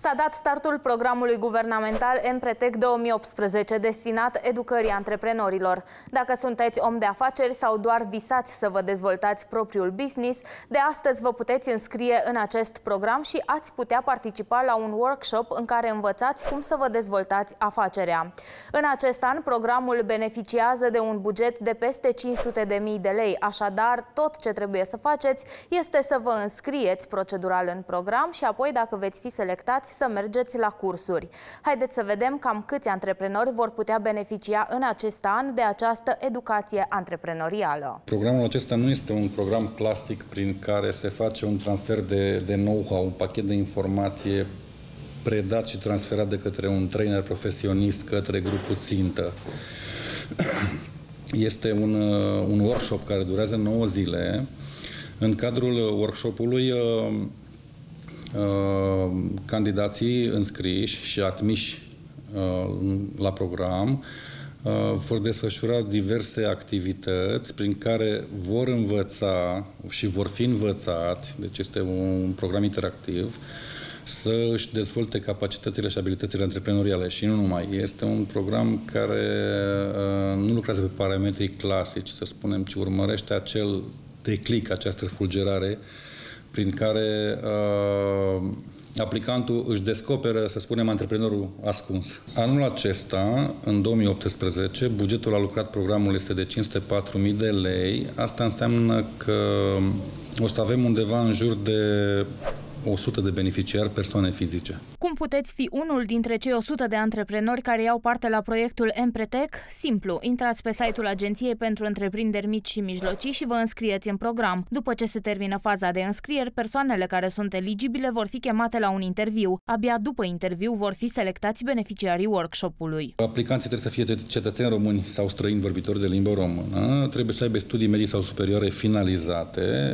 S-a dat startul programului guvernamental Empretec 2018, destinat educării antreprenorilor. Dacă sunteți om de afaceri sau doar visați să vă dezvoltați propriul business, de astăzi vă puteți înscrie în acest program și ați putea participa la un workshop în care învățați cum să vă dezvoltați afacerea. În acest an, programul beneficiază de un buget de peste 500.000 de lei, așadar tot ce trebuie să faceți este să vă înscrieți procedural în program și apoi, dacă veți fi selectați, să mergeți la cursuri. Haideți să vedem cam câți antreprenori vor putea beneficia în acest an de această educație antreprenorială. Programul acesta nu este un program clasic prin care se face un transfer de know-how, un pachet de informație predat și transferat de către un trainer profesionist către grupul țintă. Este un workshop care durează 9 zile. În cadrul workshopului, candidații înscriși și admiși la program vor desfășura diverse activități prin care vor învăța și vor fi învățați, deci este un program interactiv, să își dezvolte capacitățile și abilitățile antreprenoriale și nu numai. Este un program care nu lucrează pe parametrii clasici, să spunem, ci urmărește acel declic, această fulgerare prin care aplicantul își descoperă, să spunem, antreprenorul ascuns. Anul acesta, în 2018, bugetul alocat programul este de 504.000 de lei. Asta înseamnă că o să avem undeva în jur de 100 de beneficiari persoane fizice. Cum puteți fi unul dintre cei 100 de antreprenori care iau parte la proiectul Empretec? Simplu, intrați pe site-ul Agenției pentru Întreprinderi Mici și Mijlocii și vă înscrieți în program. După ce se termină faza de înscrieri, persoanele care sunt eligibile vor fi chemate la un interviu. Abia după interviu vor fi selectați beneficiarii workshop-ului. Aplicanții trebuie să fie cetățeni români sau străini vorbitori de limbă română, trebuie să aibă studii medii sau superioare finalizate,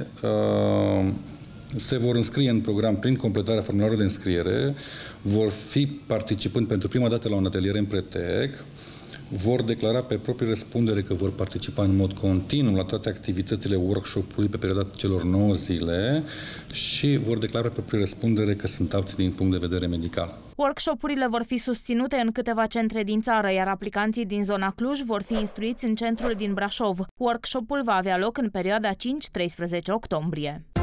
se vor înscrie în program prin completarea formularului de înscriere, vor fi participând pentru prima dată la un atelier Empretec, vor declara pe proprie răspundere că vor participa în mod continuu la toate activitățile workshop-ului pe perioada celor 9 zile și vor declara pe proprie răspundere că sunt apți din punct de vedere medical. Workshop-urile vor fi susținute în câteva centre din țară, iar aplicanții din zona Cluj vor fi instruiți în centrul din Brașov. Workshop-ul va avea loc în perioada 5-13 octombrie.